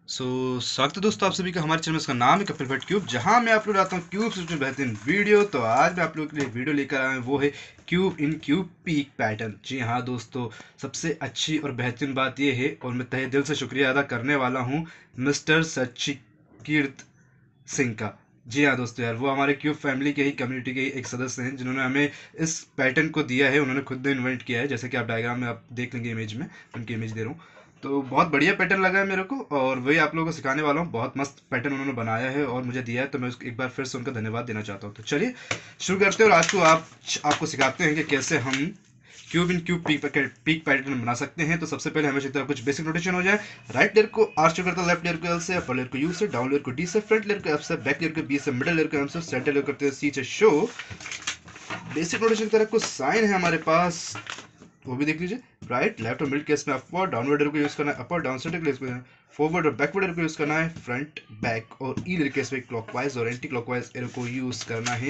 स्वागत है दोस्तों आप सभी का हमारे चैनल। इसका नाम है कपिल भट्ट क्यूब, जहां मैं आप लोग लाता हूँ क्यूब से कुछ बेहतरीन वीडियो। तो आज मैं आप लोगों के लिए वीडियो लेकर आया हूँ, वो है cube in cube peak pattern. जी हाँ दोस्तों, सबसे अच्छी और बेहतरीन बात यह है, और मैं तहे दिल से शुक्रिया अदा करने वाला हूँ मिस्टर सचिकीर्त सिंह का। जी हाँ दोस्तों, यार वो हमारे क्यूब फैमिली के ही कम्युनिटी के ही एक सदस्य हैं, जिन्होंने हमें इस पैटर्न को दिया है। उन्होंने खुद ने इन्वेंट किया है, जैसे कि आप डायग्राम में आप देख लेंगे इमेज में, उनकी इमेज दे रहा हूँ। तो बहुत बढ़िया पैटर्न लगा है मेरे को, और वही आप लोगों को सिखाने वाला हूँ। बहुत मस्त पैटर्न उन्होंने बनाया है और मुझे दिया है, तो मैं उसको एक बार फिर से उनका धन्यवाद देना चाहता हूँ। तो चलिए शुरू करते हैं, और आज को आपको सिखाते हैं कि कैसे हम cube in cube peak pattern बना सकते हैं। तो सबसे पहले हमें तरह कुछ बेसिक नोटेशन हो जाए। राइट लेयर को आर से करता है, लेफ्ट लेयर को एल से, अपर लेयर को यू से, डाउन लेयर को डी से, फ्रंट लेयर को एफ से, बैक लेयर को बी से, मिडिल लेयर को एम से, सेंटर लेयर करते हैं सी से। शो बेसिक नोटेशन की तरह कुछ साइन है हमारे पास, वो भी देख लीजिए। राइट लेफ्ट और मिड केस में अपवर्ड डाउनवर्ड एरो को यूज करना है, अपर डाउन सेंटर केस में फॉरवर्ड और बैकवर्ड एरो को यूज करना है, फ्रंट बैक और ई लेयर केस में क्लॉकवाइज और एंटी क्लॉकवाइज एरो को यूज करना है।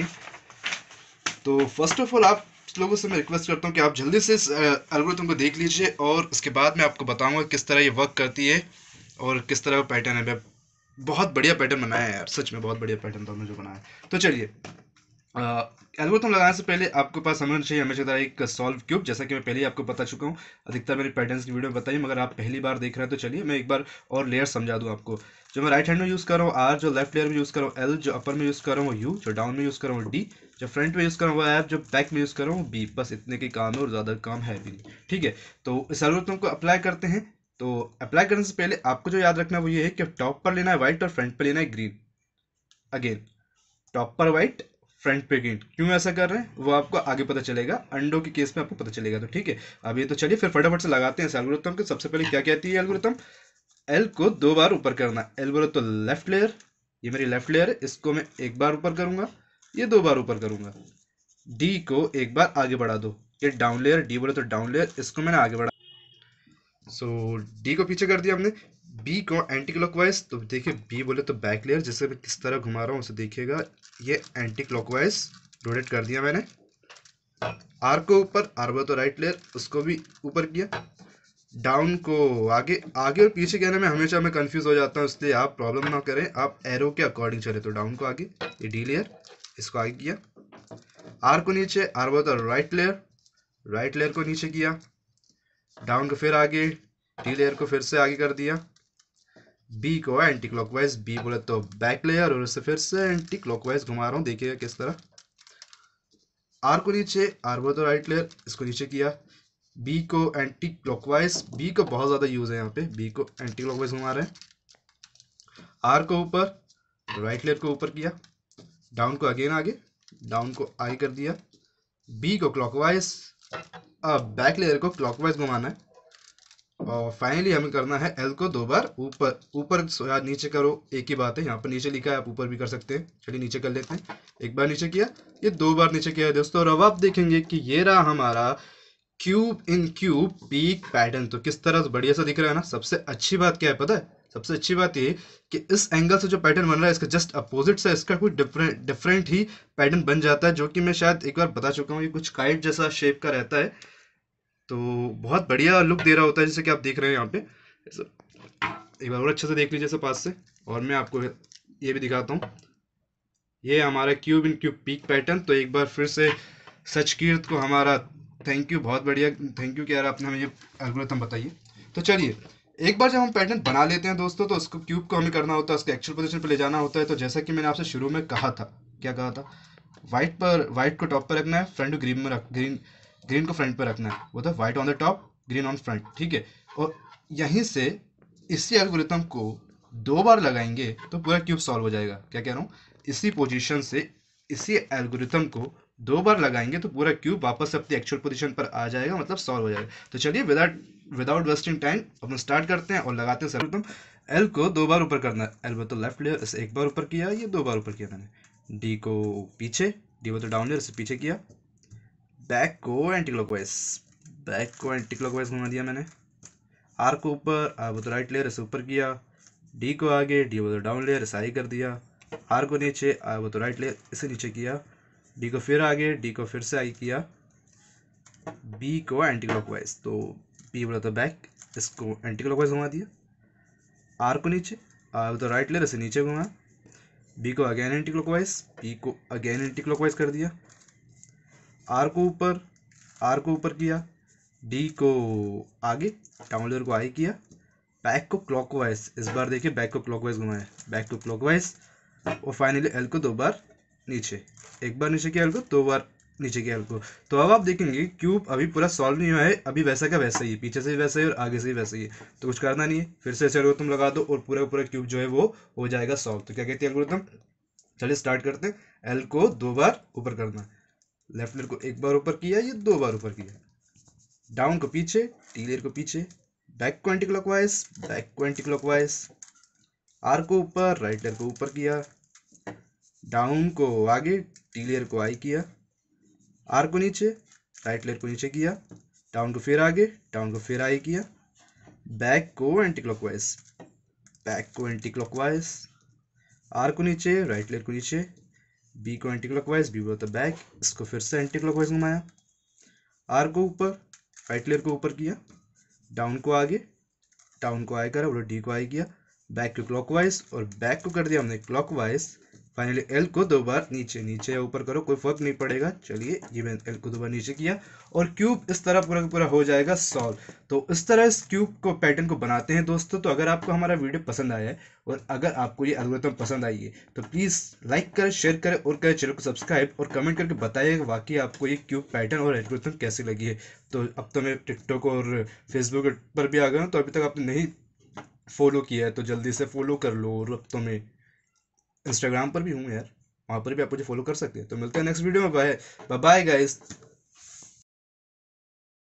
तो फर्स्ट ऑफ ऑल आप लोगों से मैं रिक्वेस्ट करता हूँ कि आप जल्दी से इस एल्गोरिथम को देख लीजिए, और उसके बाद मैं आपको बताऊंगा किस तरह ये वर्क करती है और किस तरह का पैटर्न है। मैं बहुत बढ़िया पैटर्न बनाया है यार, सच में बहुत बढ़िया पैटर्न था जो बनाया है। तो चलिए, एल्गोरिथम लगाने से पहले आपके पास समझना चाहिए हमेशा तरह एक सॉल्व क्यूब, जैसा कि मैं पहले ही आपको बता चुका हूँ। अधिकतर मेरी पैटर्न्स की वीडियो बताइए, मगर आप पहली बार देख रहे हैं तो चलिए मैं एक बार और लेयर समझा दूँ आपको। जो मैं राइट हैंड में यूज़ कर रहा हूँ आर, जो लेफ्ट लेयर में यूज़ कर रहा हूँ एल, जो अपर में यूज़ कर रहा हूँ यू, जो डाउन में यूज़ कर रहा हूँ डी, जो फ्रंट में यूज़ कर रहा हूँ वो एफ, जो बैक में यूज़ कर रहा हूँ बी। बस इतने के काम है और ज़्यादा काम है भी नहीं, ठीक है। तो इस एल्गोरिथम को अप्लाई करते हैं। तो अप्लाई करने से पहले आपको जो याद रखना है वो ये है कि टॉप पर लेना है व्हाइट और फ्रंट पर लेना है ग्रीन। अगेन, टॉप पर व्हाइट, फ्रंट पे ग्रीन। क्यों ऐसा कर रहे हैं वो आपको आगे पता चलेगा, अंडों के केस में आपको पता चलेगा। तो ठीक है, अब ये तो चलिए फिर फटाफट से लगाते हैं इस एल्गोरिथम के। सबसे पहले क्या कहती है एल्गोरिथम, एल को 2 बार ऊपर करना है। एल बोलो तो लेफ्ट लेयर, ये मेरी लेफ्ट लेयर है, इसको मैं 1 बार ऊपर करूंगा, ये 2 बार ऊपर करूंगा। डी को 1 बार आगे बढ़ा दो, ये डाउन लेयर, डी बोले तो डाउन लेयर, इसको मैंने आगे बढ़ा। सो डी को पीछे कर दिया हमने। बी को एंटी क्लॉकवाइज, तो देखिए बी बोले तो बैक लेयर, जिसे मैं किस तरह घुमा रहा हूँ उसे देखिएगा, ये एंटी क्लॉकवाइज रोटेट कर दिया मैंने। आर को ऊपर, आर बोले तो राइट लेयर, उसको भी ऊपर किया। डाउन को आगे, आगे और पीछे कहने में हमेशा मैं कंफ्यूज हो जाता हूँ, इसलिए आप प्रॉब्लम ना करें, आप एरो के अकॉर्डिंग चले। तो डाउन को आगे, ये डी लेयर, इसको आगे किया। आर को नीचे, आर बोले तो राइट लेयर, राइट लेयर को नीचे किया। डाउन को फिर आगे, डी लेयर को फिर से आगे कर दिया। बी को एंटी क्लॉकवाइज, बी बोले तो बैक लेयर, और उसे फिर से एंटी क्लॉकवाइज घुमा रहा हूँ, देखिएगा किस तरह। आर को नीचे, आर बोले तो राइट लेयर, इसको नीचे किया। बी को एंटी क्लॉकवाइज, बी को बहुत ज़्यादा यूज़ है यहाँ पे, बी को एंटी क्लॉकवाइज घुमा रहे हैं। आर को ऊपर, राइट लेयर को ऊपर किया। डाउन को अगेन आगे, डाउन को आगे कर दिया। बी को क्लॉकवाइज, अब बैक लेयर को क्लॉकवाइज घुमाना है। और फाइनली हमें करना है एल को 2 बार ऊपर, ऊपर यार नीचे करो, एक ही बात है, यहाँ पर नीचे लिखा है, आप ऊपर भी कर सकते हैं। चलिए नीचे कर लेते हैं। 1 बार नीचे किया, ये 2 बार नीचे किया है दोस्तों, और अब आप देखेंगे कि ये रहा हमारा cube in cube peak pattern. तो किस तरह से बढ़िया सा दिख रहा है ना। सबसे अच्छी बात क्या है पता है, सबसे अच्छी बात ये कि इस एंगल से जो पैटर्न बन रहा है इसका जस्ट अपोजिट से इसका कोई डिफरेंट ही पैटर्न बन जाता है, जो कि मैं शायद एक बार बता चुका हूँ। ये कुछ काइट जैसा शेप का रहता है, तो बहुत बढ़िया लुक दे रहा होता है, जैसे कि आप देख रहे हैं यहाँ पे। एक बार और अच्छे से देख लीजिए इसे पास से, और मैं आपको ये भी दिखाता हूँ। ये हमारा cube in cube peak pattern. तो एक बार फिर से सचकीर्त को हमारा थैंक यू, बहुत बढ़िया थैंक यू कि यार आपने हमें ये एल्गोरिथम बताइए। तो चलिए, एक बार जब हम पैटर्न बना लेते हैं दोस्तों, तो उसको क्यूब को हमें करना होता है, उसके एक्चुअल पोजीशन पर ले जाना होता है। तो जैसा कि मैंने आपसे शुरू में कहा था, क्या कहा था, व्हाइट को टॉप पर रखना है, फ्रंट को ग्रीन में ग्रीन को फ्रंट पर रखना है। वो था white on the top, green on front, ठीक है। और यहीं से इसी एल्गोरिथम को 2 बार लगाएंगे तो पूरा क्यूब सॉल्व हो जाएगा। क्या कह रहा हूँ, इसी पोजीशन से इसी एल्गोरिथम को 2 बार लगाएंगे तो पूरा क्यूब वापस अपनी एक्चुअल पोजीशन पर आ जाएगा, मतलब सॉल्व हो जाएगा। तो चलिए विदाउट वेस्टिंग टाइम अपन स्टार्ट करते हैं और लगाते हैं एल्गोरिथम। एल को 2 बार ऊपर करना है, एल तो लेफ्ट लेयर, इसे 1 बार ऊपर किया, ये 2 बार ऊपर किया मैंने। डी को पीछे, डी तो डाउन लेयर, इसे पीछे किया। बैक को एंटी क्लॉकवाइज, बैक को एंटी क्लॉकवाइज घुमा दिया मैंने। आर को ऊपर, आर तो राइट लेयर, इसे ऊपर किया। डी को आगे, डी तो डाउन लेयर, इसे आगे कर दिया। आर को नीचे, आर तो राइट लेयर, इसे नीचे किया। डी को फिर आगे, डी को फिर से आगे किया। बी को एंटी क्लॉकवाइज, तो बी बोला तो बैक, इसको एंटी क्लॉकवाइज घुमा दिया। आर को नीचे, तो राइट लेयर से नीचे घुमा, बी को अगेन एंटी क्लॉकवाइज, बी को अगेन एंटी क्लॉकवाइज कर दिया, आर को ऊपर किया, डी को आगे, डाउन लेयर को आई किया, बैक को क्लॉकवाइज, इस बार देखिए बैक को क्लॉकवाइज घुमाया, बैक टू क्लॉकवाइज, और फाइनली एल को 2 बार नीचे, एक बार नीचे किया एल को, 2 बार नीचे किया एल को। तो अब आप देखेंगे क्यूब अभी पूरा सॉल्व नहीं हुआ है, अभी वैसा का वैसा ही है, पीछे से भी वैसा ही और आगे से भी वैसा ही है। तो कुछ करना नहीं है, फिर से एल्गोरिथम लगा दो और पूरा पूरा क्यूब जो है वो हो जाएगा सॉल्व। तो क्या कहते हैं एल्गोरिथम, चलिए स्टार्ट करते हैं। एल को 2 बार ऊपर करना, लेफ्ट लेयर को 1 बार ऊपर किया, ये 2 बार ऊपर किया, डाउन को पीछे, टी लेयर को पीछे, बैक को एंटी क्लॉकवाइज, बैक को एंटी क्लॉकवाइज, आर को ऊपर, राइट लेयर को ऊपर किया, डाउन को आगे, टी लेयर को आई किया, आर को नीचे, राइट लेयर को नीचे किया, डाउन को फिर आगे, डाउन को फिर आई किया, बैक को एंटी क्लॉकवाइज, बैक को एंटी क्लॉकवाइज, आर को नीचे, राइट लेयर को नीचे, बी को एंटी क्लॉकवाइज, बी बोलता बैक, इसको फिर से एंटी क्लॉकवाइज घुमाया, आर को ऊपर, राइट लेयर को ऊपर किया, डाउन को आगे, डाउन को आई करा, डी को आई किया, बैक को क्लॉकवाइज और बैक को कर दिया हमने क्लॉकवाइज, फाइनली एल को 2 बार नीचे, नीचे या ऊपर करो कोई फर्क नहीं पड़ेगा। चलिए ये मैंने एल को 2 बार नीचे किया और क्यूब इस तरह पूरा पूरा हो जाएगा सॉल्व। तो इस तरह इस क्यूब को पैटर्न को बनाते हैं दोस्तों। तो अगर आपको हमारा वीडियो पसंद आया है और अगर आपको ये एल्गोरिथम पसंद आई है तो प्लीज़ लाइक करें, शेयर करें और करें चैनल को सब्सक्राइब और कमेंट करके बताइए वाकई आपको ये क्यूब पैटर्न और एल्गोरिथम कैसी लगी है। तो अब तो मैं टिकटॉक और फेसबुक पर भी आ गया हूँ, तो अभी तक आपने नहीं फॉलो किया है तो जल्दी से फॉलो कर लो। और अब तो मैं इंस्टाग्राम पर भी हूँ यार, वहाँ पर भी आप मुझे फॉलो कर सकते हैं। तो मिलते हैं नेक्स्ट वीडियो में, बाय बाय गाइस।